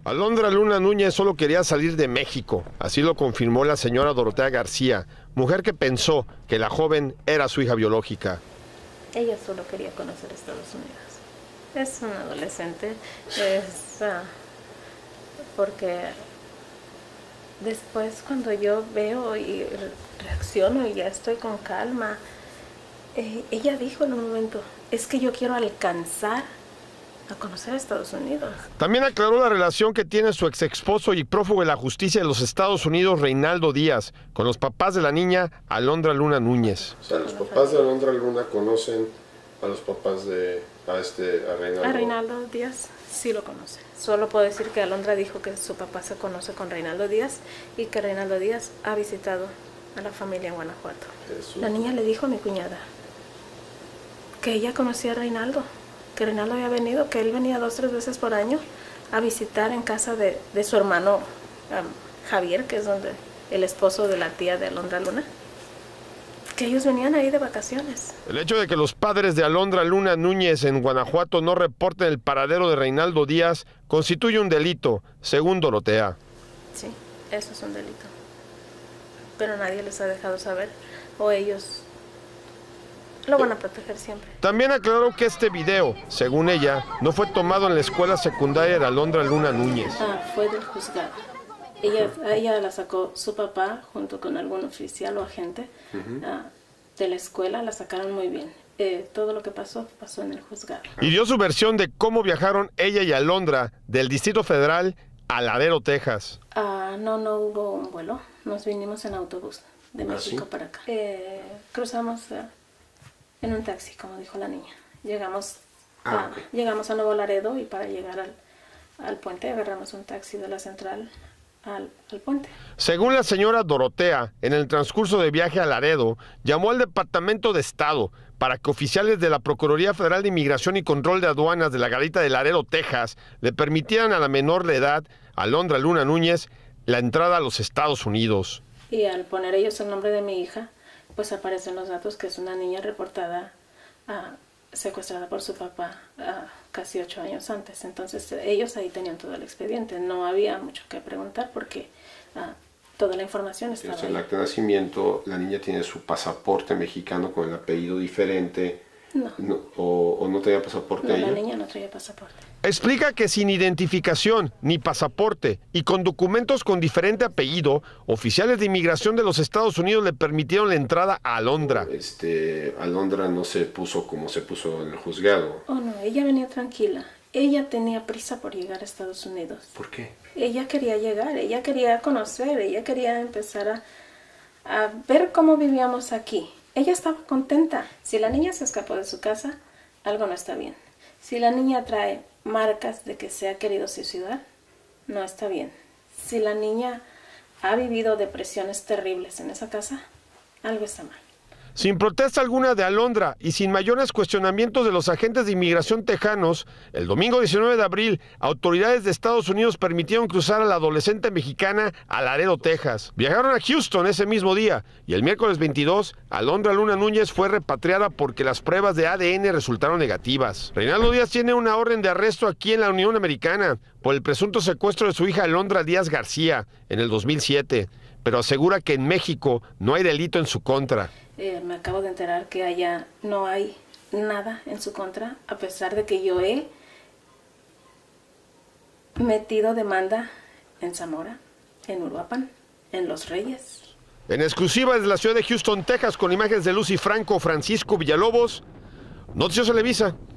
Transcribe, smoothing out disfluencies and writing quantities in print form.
Alondra Luna Núñez solo quería salir de México, así lo confirmó la señora Dorotea García, mujer que pensó que la joven era su hija biológica. Ella solo quería conocer Estados Unidos. Es una adolescente, porque después cuando yo veo y reacciono y ya estoy con calma, ella dijo en un momento, es que yo quiero alcanzar a conocer a Estados Unidos. También aclaró la relación que tiene su ex esposo y prófugo de la justicia de los Estados Unidos, Reinaldo Díaz, con los papás de la niña, Alondra Luna Núñez. O sea, los papás de Alondra Luna conocen a los papás a Reinaldo. A Reinaldo Díaz sí lo conoce. Solo puedo decir que Alondra dijo que su papá se conoce con Reinaldo Díaz y que Reinaldo Díaz ha visitado a la familia en Guanajuato. Jesús. La niña le dijo a mi cuñada que ella conocía a Reinaldo, que Reinaldo había venido, que él venía 2 o 3 veces por año a visitar en casa de su hermano Javier, que es el esposo de la tía de Alondra Luna, que ellos venían ahí de vacaciones. El hecho de que los padres de Alondra Luna Núñez en Guanajuato no reporten el paradero de Reinaldo Díaz constituye un delito, según Dorotea. Sí, eso es un delito. Pero nadie les ha dejado saber, o ellos lo van a proteger siempre. También aclaró que este video, según ella, no fue tomado en la escuela secundaria de Alondra Luna Núñez. Fue del juzgado. Ella la sacó su papá junto con algún oficial o agente de la escuela, la sacaron muy bien. Todo lo que pasó en el juzgado. Y dio su versión de cómo viajaron ella y Alondra del Distrito Federal a Laredo, Texas. No hubo un vuelo, nos vinimos en autobús de México para acá. Cruzamos en un taxi, como dijo la niña. Llegamos a Nuevo Laredo y para llegar al puente agarramos un taxi de la central al puente. Según la señora Dorotea, en el transcurso de viaje a Laredo, llamó al Departamento de Estado para que oficiales de la Procuraduría Federal de Inmigración y Control de Aduanas de la Garita de Laredo, Texas, le permitieran a la menor de edad, Alondra Luna Núñez, la entrada a los Estados Unidos. Y al poner ellos el nombre de mi hija, pues aparecen los datos que es una niña reportada secuestrada por su papá casi 8 años antes. Entonces ellos ahí tenían todo el expediente, no había mucho que preguntar porque toda la información estaba ahí. En el acta de nacimiento la niña tiene su pasaporte mexicano con el apellido diferente. No. ¿O no tenía pasaporte ella? No, la niña no traía pasaporte. Explica que sin identificación ni pasaporte y con documentos con diferente apellido, oficiales de inmigración de los Estados Unidos le permitieron la entrada a Alondra. Alondra no se puso como se puso en el juzgado. Oh, no, ella venía tranquila. Ella tenía prisa por llegar a Estados Unidos. ¿Por qué? Ella quería llegar, ella quería conocer, ella quería empezar a ver cómo vivíamos aquí. Ella estaba contenta. Si la niña se escapó de su casa, algo no está bien. Si la niña trae marcas de que se ha querido suicidar, no está bien. Si la niña ha vivido depresiones terribles en esa casa, algo está mal. Sin protesta alguna de Alondra y sin mayores cuestionamientos de los agentes de inmigración tejanos, el domingo 19 de abril, autoridades de Estados Unidos permitieron cruzar a la adolescente mexicana a Laredo, Texas. Viajaron a Houston ese mismo día y el miércoles 22, Alondra Luna Núñez fue repatriada porque las pruebas de ADN resultaron negativas. Reinaldo Díaz tiene una orden de arresto aquí en la Unión Americana por el presunto secuestro de su hija Alondra Díaz García en el 2007, pero asegura que en México no hay delito en su contra. Me acabo de enterar que no hay nada en su contra, a pesar de que yo he metido demanda en Zamora, en Uruapan, en Los Reyes. En exclusiva desde la ciudad de Houston, Texas, con imágenes de Lucy Franco, Francisco Villalobos, Noticias Televisa.